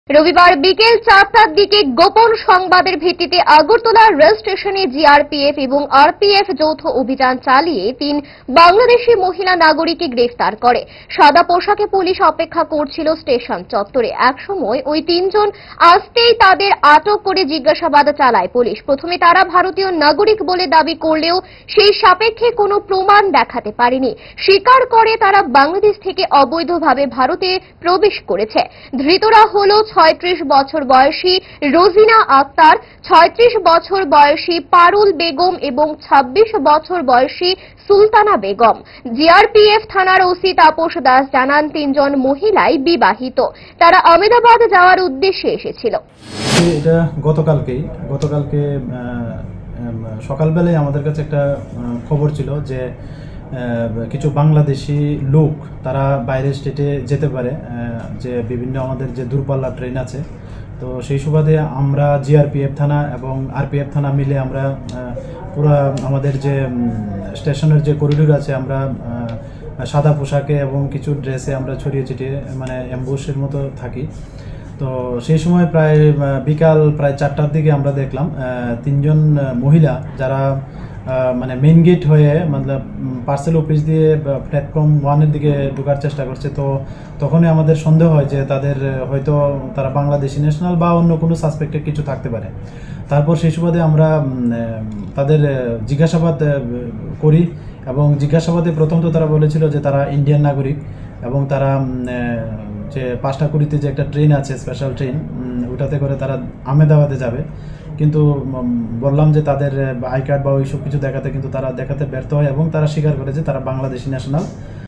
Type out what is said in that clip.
রবিবার বিকেল 4টার দিকে গোপন সংবাদের ভিত্তিতে আগরতলা রেল স্টেশনে জিআরপিএফ এবং আরপিএফ যৌথ অভিযান চালিয়ে 3 বাংলাদেশি মহিলা নাগরিককে গ্রেফতার করে। সাদা পোশাকে পুলিশ অপেক্ষা করছিল স্টেশন চত্বরে। একসময় ওই 3 জন আসতেই তাদের আটক করে জিজ্ঞাসাবাদ চালায় পুলিশ। প্রথমে তারা ভারতীয় নাগরিক বলে দাবি করলেও সেই সাপেক্ষে কোনো প্রমাণ দেখাতে পারেনি। স্বীকার করে তারা বাংলাদেশ থেকে অবৈধভাবে ভারতে প্রবেশ করেছে। ধৃতরা হল 36 বছর বয়সী রোজিনা আক্তার, 36 বছর বয়সী পারুল বেগম এবং 26 বছর বয়সী সুলতানা বেগম। জিআরপিএফ থানার ওসি তাপস দাস জানান, 3 জন মহিলাই বিবাহিত। তারা আহমেদাবাদ যাওয়ার উদ্দেশ্যে এসেছিল। এটা গতকালকে সকালবেলায় আমাদের কাছে একটা খবর ছিল যে কিছু বাংলাদেশি লোক তারা বাইরের স্টেটে যেতে পারে, যে বিভিন্ন আমাদের যে দূরপাল্লা ট্রেন আছে। তো সেই সুবাদে আমরা জিআরপিএফ থানা এবং আরপিএফ থানা মিলে আমরা পুরো আমাদের যে স্টেশনের যে করিডোর আছে আমরা সাদা পোশাকে এবং কিছু ড্রেসে আমরা ছড়িয়ে ছিটিয়ে মানে অ্যাম্বুশের মতো থাকি। তো সেই সময় প্রায় বিকাল প্রায় 4টার দিকে আমরা দেখলাম 3 জন মহিলা যারা মানে মেইন গেট হয়ে মানে পার্সেল অফিস দিয়ে প্ল্যাটফর্ম 1-এর দিকে ঢোকার চেষ্টা করছে। তো তখনই আমাদের সন্দেহ হয় যে তাদের হয়তো তারা বাংলাদেশি ন্যাশনাল বা অন্য কোনো সাসপেক্টেড কিছু থাকতে পারে। তারপর সেই সুবাদে আমরা তাদের জিজ্ঞাসাবাদ করি এবং জিজ্ঞাসাবাদে প্রথমত তারা বলেছিল যে তারা ইন্ডিয়ান নাগরিক এবং তারা যে 5টা কুড়িতে যে একটা ট্রেন আছে স্পেশাল ট্রেন, ওটাতে করে তারা আহমেদাবাদে যাবে। কিন্তু বললাম যে তাদের আই কার্ড বা ওইসব কিছু দেখাতে, কিন্তু তারা দেখাতে ব্যর্থ হয় এবং তারা স্বীকার করে যে তারা বাংলাদেশি ন্যাশনাল